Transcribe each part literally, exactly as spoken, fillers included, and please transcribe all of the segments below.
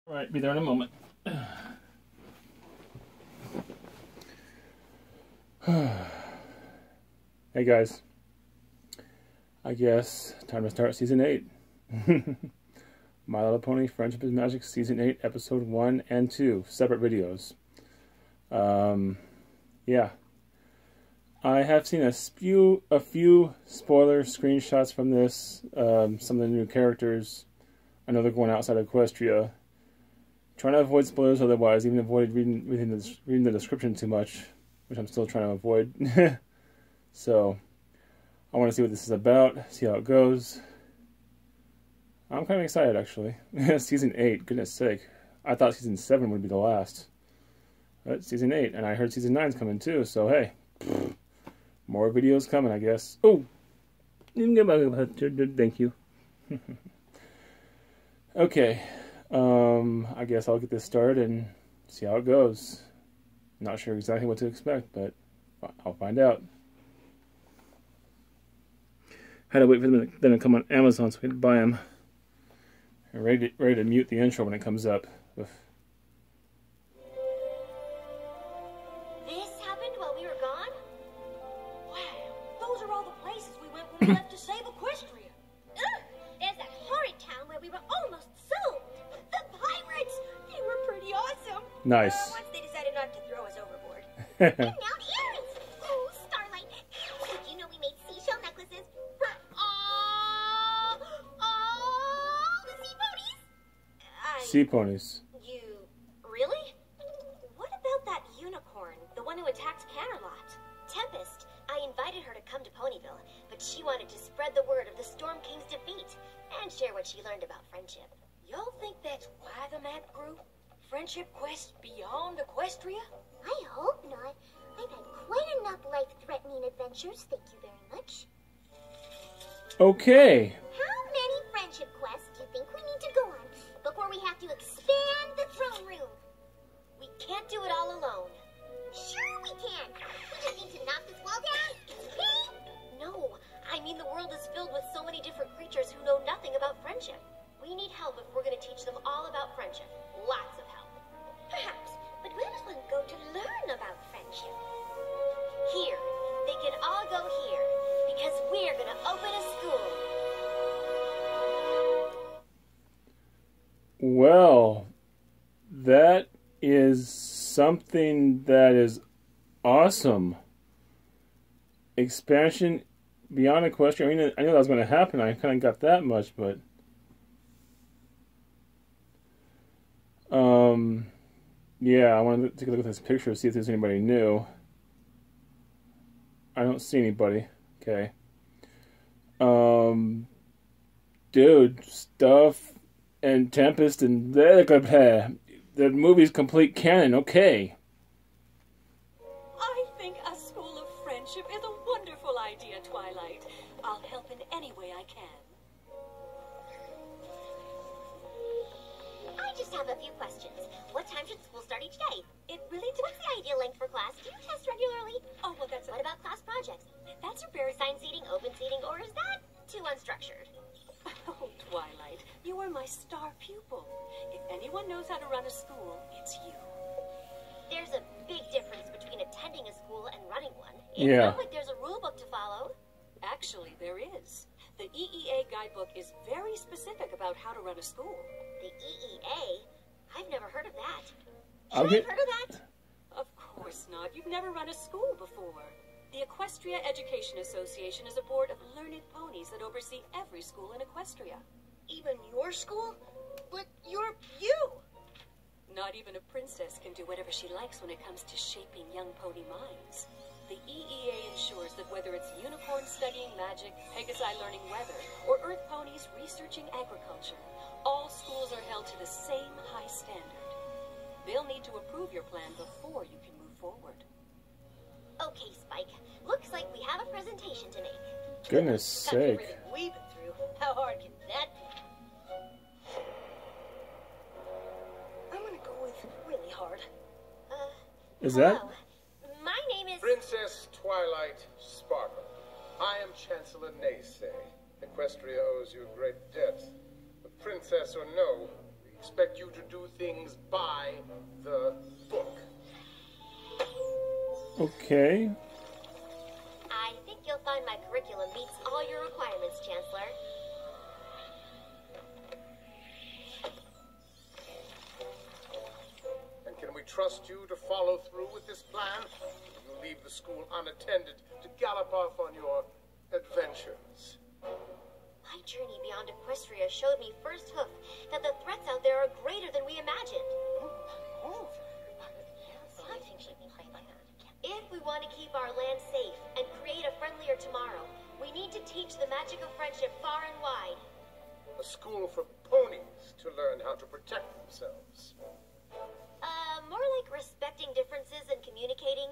Alright, be there in a moment. Hey guys. I guess time to start season eight. My Little Pony Friendship is Magic season eight episode one and two, separate videos. Um yeah. I have seen a few a few spoiler screenshots from this, um, some of the new characters. I know they're going outside of Equestria. Trying to avoid spoilers otherwise, even avoid reading reading the, reading the description too much, which I'm still trying to avoid. So, I want to see what this is about, see how it goes. I'm kind of excited, actually. Season eight, goodness sake. I thought Season seven would be the last. But Season eight, and I heard Season nine's coming too, so hey. More videos coming, I guess. Oh! Thank you. Okay. Um, I guess I'll get this started and see how it goes. Not sure exactly what to expect, but I'll find out. Had to wait for them to come on Amazon so we could buy them. I'm ready to, ready to mute the intro when it comes up. Oof. This happened while we were gone? Wow, those are all the places we went when we left to save Equestria. Ugh, there's that horrid town where we were almost sold. The pirates! They were pretty awesome. Nice. Uh, once they decided not to throw us overboard. And now the earrings! Oh, Starlight, did you know we made seashell necklaces for all, all the sea ponies? I, Sea ponies. You, really? What about that unicorn, the one who attacked Canterlot? Tempest. I invited her to come to Ponyville, but she wanted to spread the word of the Storm King's defeat and share what she learned about friendship. Y'all think that's why the map grew? Friendship quests beyond Equestria? I hope not. I've had quite enough life-threatening adventures, thank you very much. Okay. How many friendship quests do you think we need to go on before we have to expand the throne room? We can't do it all alone. Sure we can. We just need to knock this wall down. Okay? No, I mean the world is filled with so many different creatures who know nothing about friendship. We need help if we're going to teach them all about friendship. Lots of help. Perhaps, but where does one go to learn about friendship? Here. They can all go here, because we're going to open a school. Well, that is something that is awesome. Expansion beyond Equestria. I mean, I knew that was going to happen. I kind of got that much, but um, yeah, I wanted to take a look at this picture, see if there's anybody new. I don't see anybody. Okay. Um, dude, Stuff and Tempest and the the movie's complete canon. Okay. I think a school of friendship is a wonderful idea, Twilight. I'll help in any way I can. I just have a few questions. What time should school start each day? It really What's the ideal length for class? Do you test regularly? Oh, well, that's What about class projects? That's your very Assigned seating, open seating, or is that too unstructured? Oh, Twilight, you are my star pupil. If anyone knows how to run a school, it's you. There's a big difference between attending a school and running one. It's Yeah. not like there's a rule book to follow. Actually, there is. The E E A guidebook is very specific about how to run a school. The E E A? I've never heard of that. I'll Should get- I've heard of that? Of course not. You've never run a school before. The Equestria Education Association is a board of learned ponies that oversee every school in Equestria. Even your school? But you're you. Not even a princess can do whatever she likes when it comes to shaping young pony minds. The E E A ensures that whether it's unicorns studying magic, Pegasi learning weather, or Earth ponies researching agriculture, all schools are held to the same high standard. They'll need to approve your plan before you can move forward. Okay, Spike. Looks like we have a presentation to make. Goodness That's sake. everything we've been through. How hard can that be? I'm gonna go with really hard. Uh, Is that? hello. My name is... Princess Twilight Sparkle. I am Chancellor Naysay. Equestria owes you a great debt. But princess or no, we expect expect you to do things by the book. Okay. I think you'll find my curriculum meets all your requirements, Chancellor. And can we trust you to follow through with this plan? Will you leave the school unattended to gallop off on your adventures? My journey beyond Equestria showed me first hoof that the threats out there are greater than we imagined. Oh, yes, I think she'd be played like that. If we want to keep our land safe and create a friendlier tomorrow, we need to teach the magic of friendship far and wide. A school for ponies to learn how to protect themselves. Uh, more like respecting differences and communicating.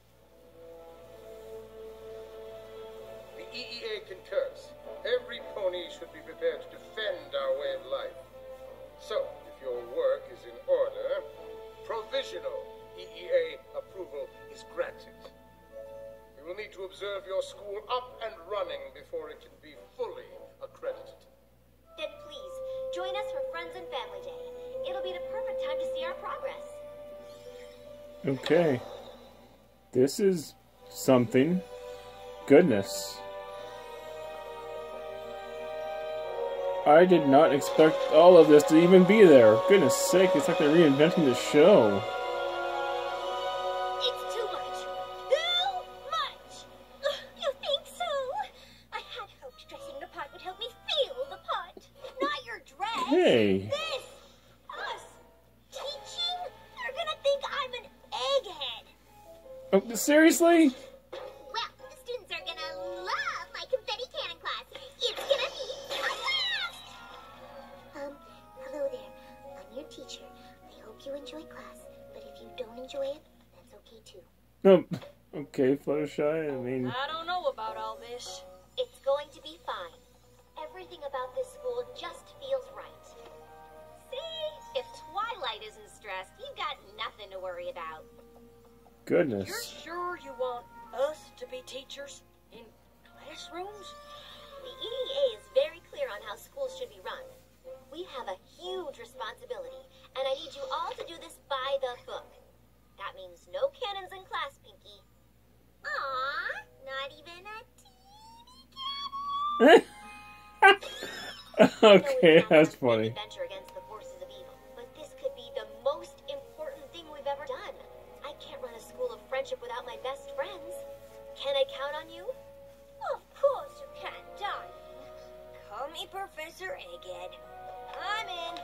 The E E A concurs. Every pony should be prepared to defend our way of life. So, if your work is in order, provisional E E A approval is granted. You will need to observe your school up and running before it can be fully accredited. Then please, join us for Friends and Family Day. It'll be the perfect time to see our progress. Okay. This is something. Goodness. I did not expect all of this to even be there. Goodness sake, it's like they're reinventing the show. It's too much. Too much! You think so? I had hoped dressing the part would help me feel the part. Not your dress. Hey. This. Us. Teaching? They're gonna think I'm an egghead. Oh, seriously? Well, the students are gonna love my confetti cannon class. It's gonna be a blast! Um, hello there. I'm your teacher. I hope you enjoy class, but if you don't enjoy it, that's okay too. Oh, okay, Fluttershy. I mean, I don't know about all this. It's going to be fine. Everything about this school just feels right. See? If Twilight isn't stressed, you've got nothing to worry about. You're goodness. sure you want us to be teachers in classrooms? The E E A is very clear on how schools should be run. We have a huge responsibility, and I need you all to do this by the book. That means no cannons in class, Pinky. Aww, not even a teeny cannon. Okay, that's funny. Adventure against the forces of evil, but this could be the most important thing we've ever done. I can't run a school of friendship without my best friends. Can I count on you? Of course you can, darling. Call me Professor Egghead. I'm in.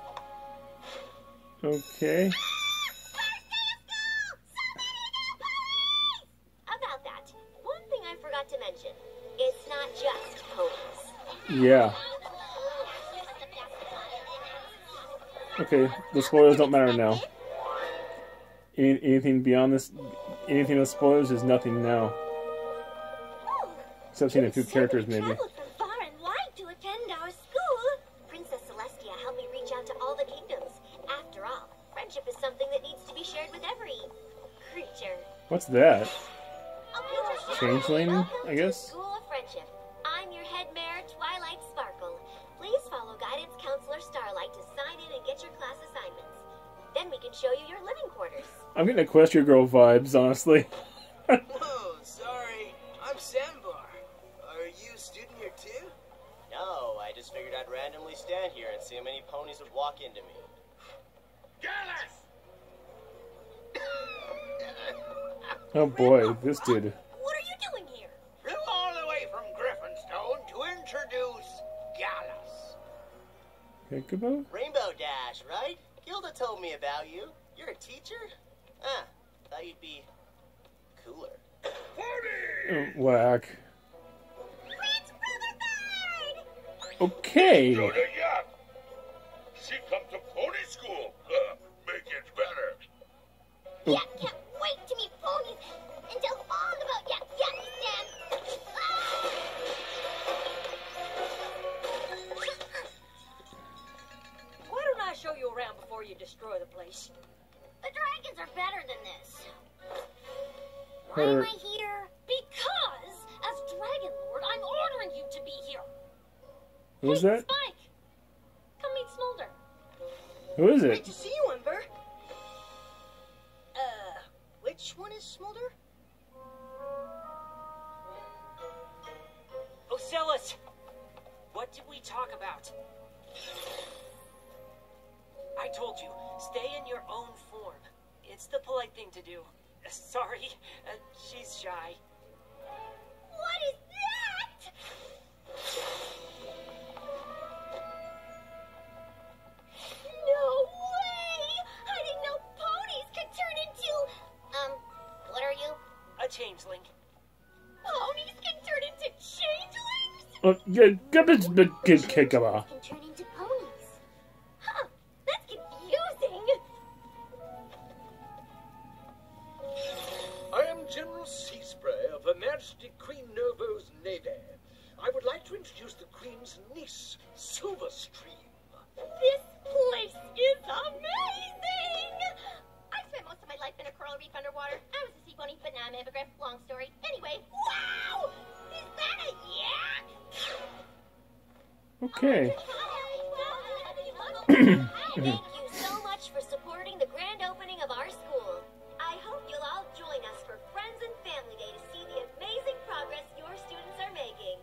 Okay. About that, one thing I forgot to mention. It's not just ponies. Yeah. Okay, the spoilers don't matter now. Any, anything beyond this, anything with spoilers is nothing now. Except seeing a few characters, maybe. Traveled from far and wide to attend our school. Princess Celestia helped me reach out to all the kingdoms. After all, friendship is something that needs to be shared with every creature. What's that? Oh, Changeling, welcome I to guess? School of Friendship. I'm your head mare, Twilight Sparkle. Please follow Guidance Counselor Starlight to sign in and get your class assignments. Then we can show you your living quarters. I'm getting Equestria Girl vibes, honestly. Whoa, sorry. I'm Sambar. Are you a student here too? No, I just figured I'd randomly stand here and see how many ponies would walk into me. Gallus! Oh boy, this dude. What are you doing here? Flew all the way from Griffinstone to introduce Gallus. Okay, goodbye. Rainbow Dash, right? Gilda told me about you. You're a teacher? Ah, thought you'd be cooler. Oh, whack. Prince Brotherford! Okay. Yoda, yeah. She come to pony school. Uh, make it better. Yeah, can't wait to meet ponies and tell all about yeah, yeah, Stan. Why don't I show you around before you destroy the place? The dragons are better than this. Why am Her- I here? Because, as Dragon Lord, I'm ordering you to be here. Who's hey, that? Spike! Come meet Smolder. Who is Great it? to see you, Ember. Uh, which one is Smolder? Ocellus! What did we talk about? I told you, stay in your own form. It's the polite thing to do. Uh, sorry, uh, she's shy. What is that? No way! I didn't know ponies could turn into... Um, what are you? A changeling. Ponies can turn into changelings? Oh, yeah, get this big kid kick about. Can turn into ponies. Huh, that's confusing. I am General Seaspray of Her Majesty Queen Novo's Navy. I would like to introduce the Queen's niece, Silverstream. This place is amazing! I spent most of my life in a coral reef underwater. I was a sea pony, but now I'm a hippogriff. Long story. Anyway, wow! Is that a yak? Okay. Thank you so much for supporting the grand opening of our school. I hope you'll all join us for Friends and Family Day to see the amazing progress your students are making.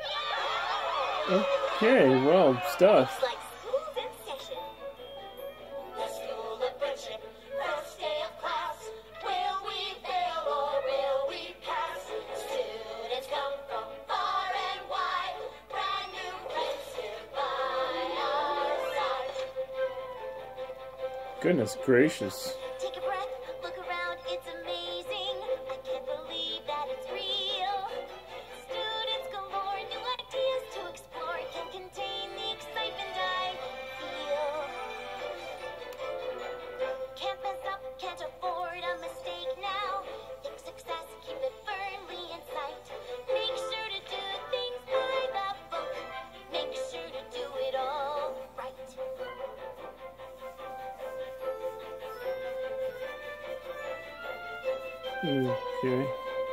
Okay, well, stuff. Looks like school's in session. The school of friendship, first day of class. Will we fail or will we pass? Students come from far and wide. Brand new friends here by our side. Goodness gracious. Take a breath, look around, it's amazing. I can't believe that it's real. Students galore, new ideas to explore. Can contain the excitement I feel. Can't mess up, can't afford a mistake now. Think success, keep it firmly in sight. Make sure to do things by the book. Make sure to do it all right. Okay.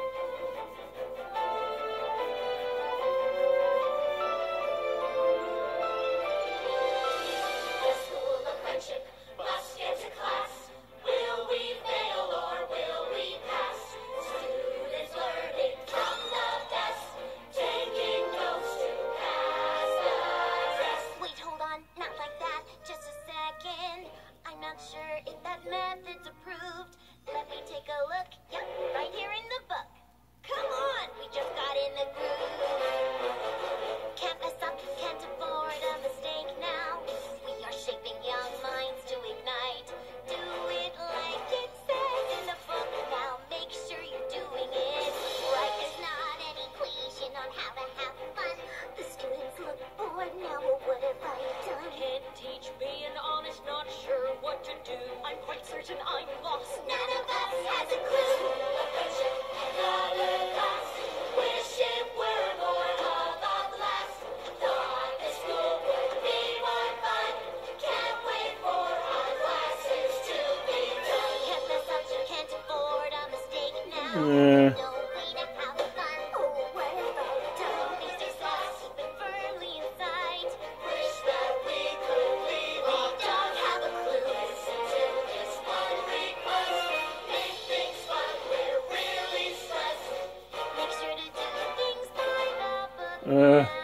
The school of friendship must get to class. Will we fail or will we pass? Students learning from the best, taking notes to pass the test. Wait, hold on, not like that, just a second. I'm not sure if that method's approved. Let me take a look. Yep, right here in the book. Come on, we just got in the groove. Can't mess up, can't afford a mistake now. We are shaping young minds to ignite. Do it like it says in the book. Now make sure you're doing it right. There's not an equation on how to have fun. The students look bored now. Well, what have I done? Can't teach being honest, not sure what to do. I'm quite certain I'm lost. None of us has a clue. A friendship, another class. Wish it were more of a blast. Thought this school would be more fun. Can't wait for our classes to be done. Can't mess up, can't afford a mistake now. Yeah. No way to have fun. Oh, what have I done? Make success, keep it firmly in sight. Wish that we could leave. We don't have a clue. Listen to this one request. Make things fun. We're really stressed. Make sure to do things by the book Uh. now.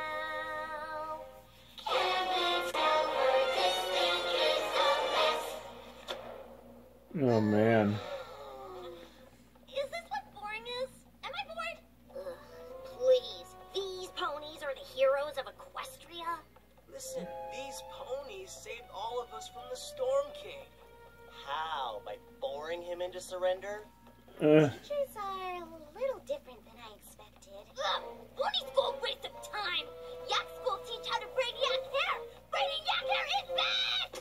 Can we tell her this thing is a mess? Oh man. Is this what boring is? Am I bored? Ugh, please. These ponies are the heroes of Equestria? Listen, these ponies saved all of us from the Storm King. How? By boring him into surrender? Uh. Teachers are a little different than I expected. Ugh, pony school waste of time. Yak school teach how to braid yak hair. Braiding yak hair is bad!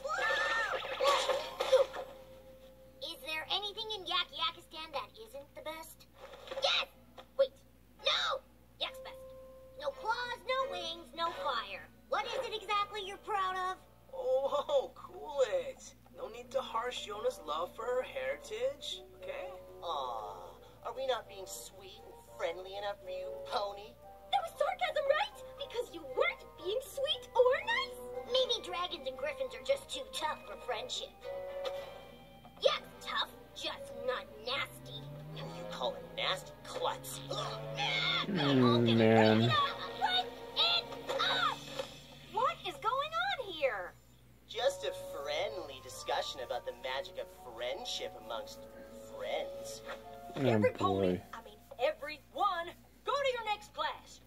Is there anything in Yak Yakistan that isn't the best? Yes! Wait. No! Yak's best. No claws, no wings, no fire. What is it exactly you're proud of? Oh, cool it. No need to harsh Yona's love for her heritage, okay? Aw, are we not being sweet and friendly enough for you, pony? That was sarcasm, right? Because you weren't being sweet or nice. Maybe dragons and griffins are just too tough for friendship. Yeah, tough, just not nasty. You call it nasty? Klutz. Mm, man. What is going on here? Just a friendly discussion about the magic of friendship amongst friends. Oh Every pony, boy. I mean everyone, go to your next class.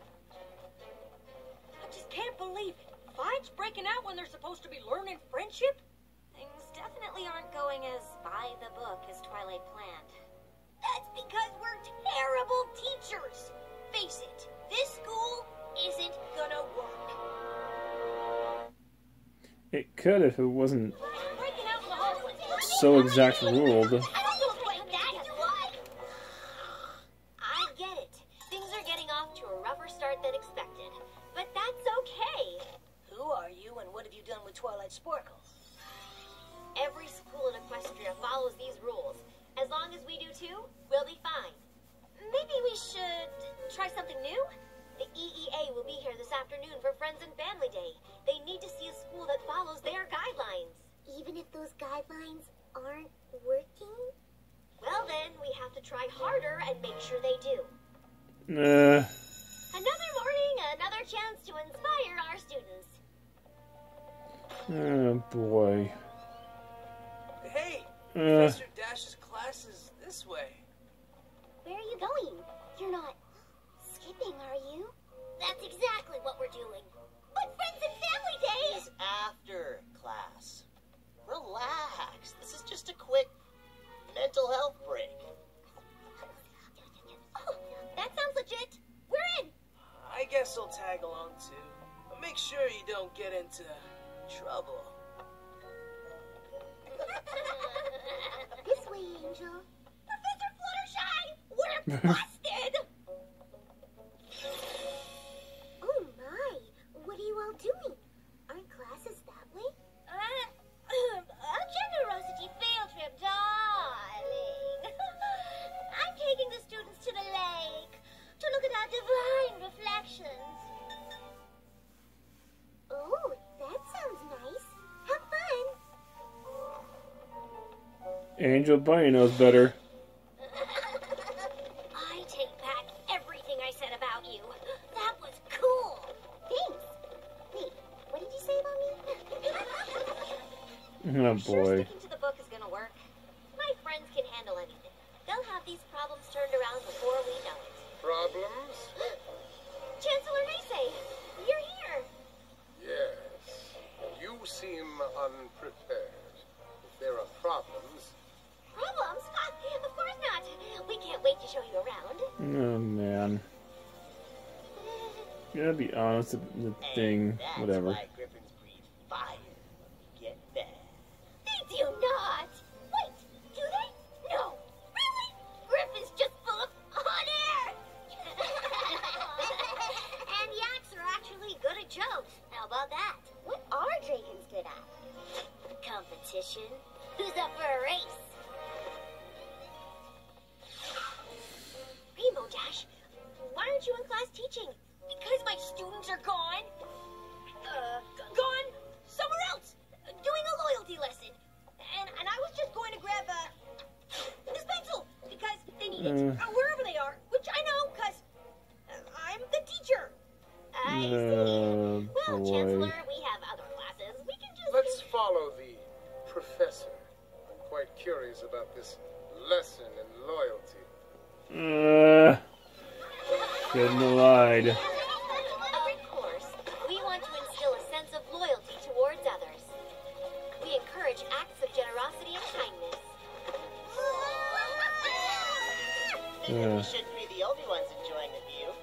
I just can't believe it. Fights breaking out when they're supposed to be learning friendship? Things definitely aren't going as by the book as Twilight planned. That's because we're terrible teachers. Face it, this school isn't gonna work. It could if it wasn't Breaking out in the hallway. so exact ruled. I don't look like that, do I? I get it. Things are getting off to a rougher start than expected. But that's okay. Who are you and what have you done with Twilight Sparkle? Every school in Equestria follows these rules. As long as we do too, we'll be fine. Maybe we should try something new? The E E A will be here this afternoon for Friends and Family Day. They need to see a school that follows their guidelines. Even if those guidelines aren't working? Well then, we have to try harder and make sure they do. Uh, Another morning, another chance to inspire our students. oh boy. Hey, Uh, Professor Dash's class is this way. Where are you going? You're not skipping, are you? That's exactly what we're doing. But Friends and Family Day Is after class. Relax. This is just a quick mental health break. Oh, that sounds legit. We're in. I guess I'll tag along too. But make sure you don't get into trouble. This way, Angel. Professor Fluttershy, we're busted! Oh my, what are you all doing? Aren't classes that way? Uh, a generosity field trip, darling. I'm taking the students to the lake to look at our divine reflections. Oh, that sounds nice. Have fun. Angel Bunny knows better. I take back everything I said about you. That was cool. Thanks. Wait, what did you say about me? Oh Sure, boy. sticking to the book is gonna work. My friends can handle anything. They'll have these problems turned around before we know it. Problems? Chancellor Macy, you're here. Yes. You seem unprepared. If there are problems, Problems? Ah, of course not. We can't wait to show you around. Oh man. You gotta be honest with the thing, And that's whatever. why griffins breathe fire. Get that. They do not. Wait, do they? No. Really? Griffin's just full of hot air. And yaks are actually good at jokes. How about that? What are dragons good at? Competition? Who's up for a race? Rainbow Dash, why aren't you in class teaching? Because my students are gone. Uh, g- gone somewhere else, doing a loyalty lesson. And and I was just going to grab uh, this pencil because they need it Uh. uh, wherever they are, which I know because uh, I'm the teacher. I see. Oh Well, boy. Chancellor, we have other classes. We can just. let's follow the professor. I'm quite curious about this lesson in loyalty. Uh, shouldn't have lied. Of course, we want to instill a sense of loyalty towards others. We encourage acts of generosity and kindness. Figure we Yeah. shouldn't be the only ones enjoying the view.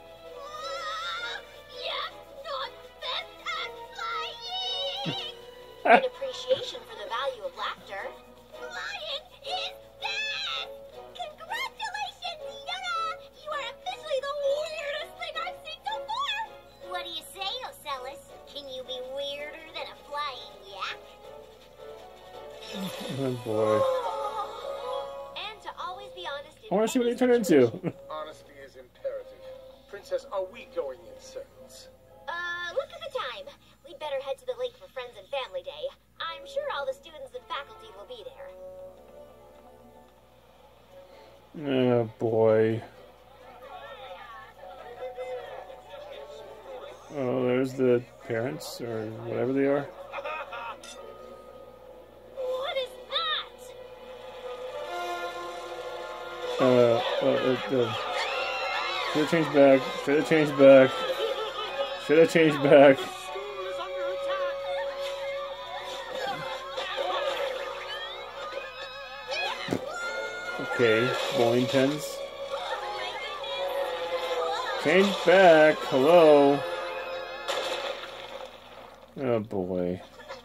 Yeah, not best at flying! An appreciation for the value of laughter. Flying is best! Congratulations, Yura! You are officially the weirdest thing I've seen so far! What do you say, Ocellus? Can you be weirder than a flying yak? Oh boy. And to always be honest in I want to see what any they turn into. Honesty is imperative. Princess, are we going in circles? Uh, look at the time. We'd better head to the lake for Friends and Family Day. I'm sure all the students and faculty will be there. Oh boy. Oh, there's the parents, or whatever they are. What is that? Uh, uh, uh, uh should have changed back. Should have changed back. Should have changed back. Okay, bowling pins. Change back. Hello. Oh boy.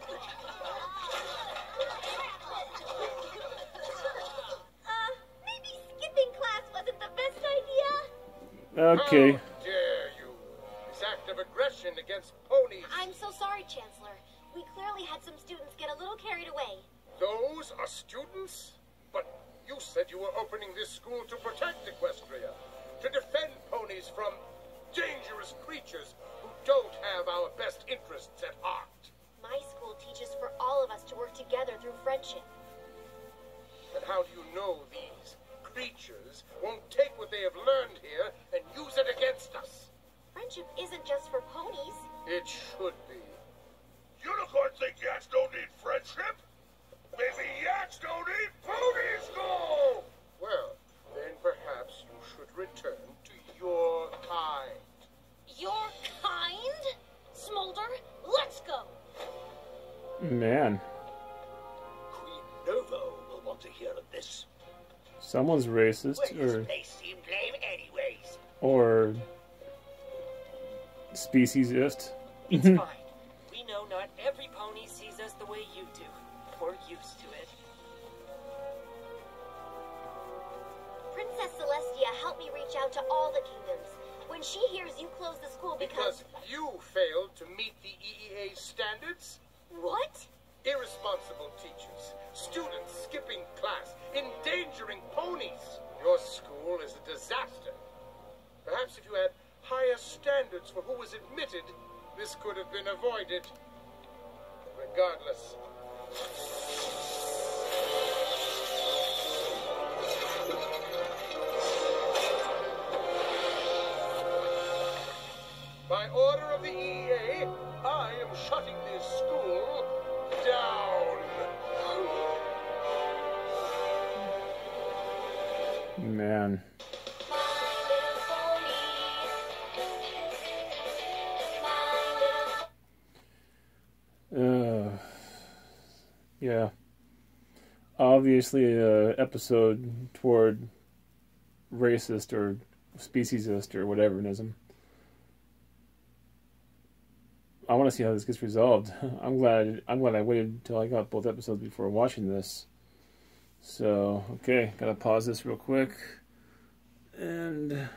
Uh, maybe skipping class wasn't the best idea. Okay. How dare you! This act of aggression against ponies. I'm so sorry, Chancellor. We clearly had some students get a little carried away. Those are students? But you said you were opening this school to protect Equestria, to defend ponies from dangerous creatures who don't have our best interests at heart. My school teaches for all of us to work together through friendship. And how do you know these creatures won't take what they have learned here and use it against us? Friendship isn't just for ponies. It should be. Unicorns think yaks don't need friendship? Maybe yaks don't need pony school! Well, then perhaps you should return to your kind. Your kind? Smolder, let's go. Man. Queen Novo will want to hear of this. Someone's racist, Where or does Mace seem lame anyways? or speciesist. It's fine. We know not every pony sees us the way you do. We're used to it. Princess Celestia helped me reach out to all the kingdoms. When she hears you close the school because... Because you failed to meet the E E A's standards? What? Irresponsible teachers, students skipping class, endangering ponies. Your school is a disaster. Perhaps if you had higher standards for who was admitted, this could have been avoided. Regardless. By order of the E E A, I am shutting this school down. Man. Uh, yeah. Obviously, a episode toward racist or speciesist or whatever-ism. I want to see how this gets resolved. I'm glad. I'm glad I waited until I got both episodes before watching this. So, okay, gotta pause this real quick, and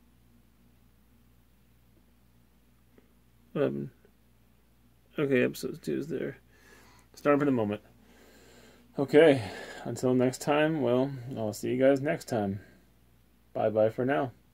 um, okay, episode two is there. Start for the moment. Okay, until next time. Well, I'll see you guys next time. Bye bye for now.